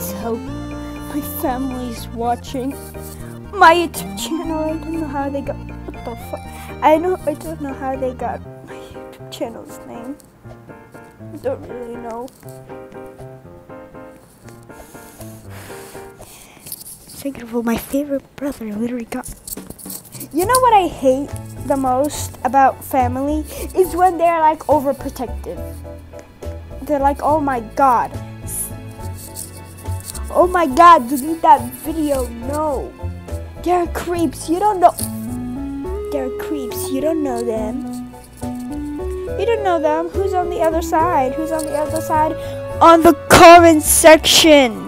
please hope my family's watching my YouTube channel. I don't know how they got. What the fuck? I don't know how they got my YouTube channel's name. I don't really know. Thinking of my favorite brother literally got. You know what I hate the most about family is when they're like overprotective. They're like, oh my god, delete that video. No, they're creeps. You don't know. They're creeps. You don't know them. You don't know them. Who's on the other side? Who's on the other side? On the comment section.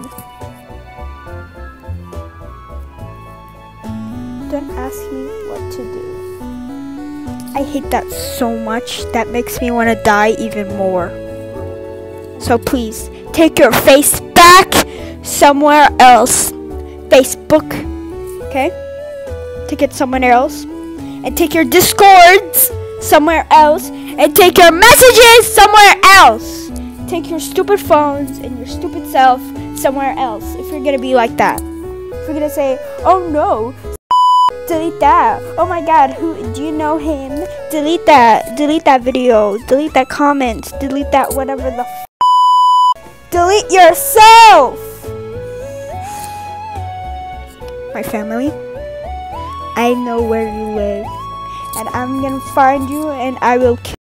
Don't ask me what to do. I hate that so much. That makes me want to die even more. So please, take your face back somewhere else. Facebook, okay? Take it somewhere else. And take your Discords somewhere else. And take your messages somewhere else. Take your stupid phones and your stupid self somewhere else. If you're gonna be like that. If you're gonna say, oh no, delete that. Oh my god, who do you know him? Delete that. Delete that video. Delete that comment. Delete that whatever the delete yourself. My family, I know where you live, and I'm gonna find you and I will kill